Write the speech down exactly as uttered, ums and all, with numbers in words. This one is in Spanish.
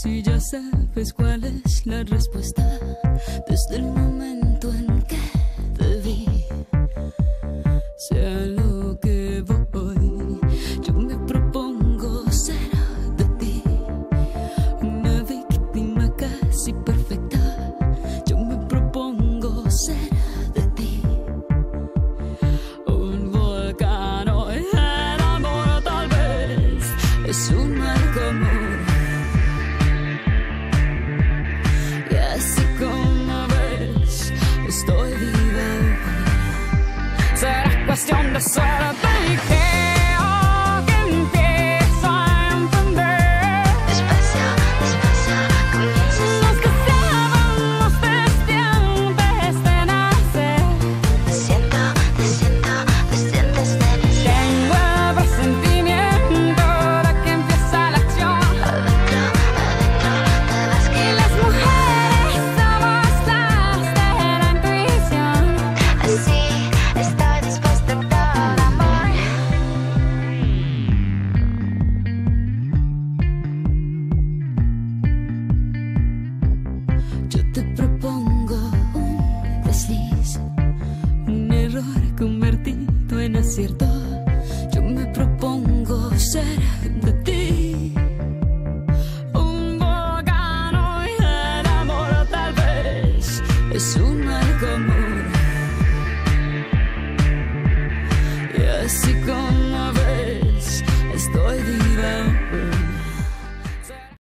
Si ya sabes cuál es la respuesta, desde el momento en que te vi, sea lo que voy, yo me propongo ser de ti, una víctima casi perfecta. Yo me propongo ser de ti, un volcán o el amor, tal vez es un mal común. Estoy viva hoy. Será cuestión de suerte y creo que empiezo a entender. Despacio, despacio, comienzas a Nos deseábamos desde antes de nacer. Me siento, me siento, me sientes feliz. Tengo el presentimiento de que empieza la acción. Adentro, adentro, te vas Y que las mujeres somos las de la intuición. así estoy dispuesta a todo amor. Yo te propongo un desliz, un error convertido en acierto. Yo me propongo ser de ti, un volcán y el amor, tal vez es un mal común. Y así como ves, estoy viva.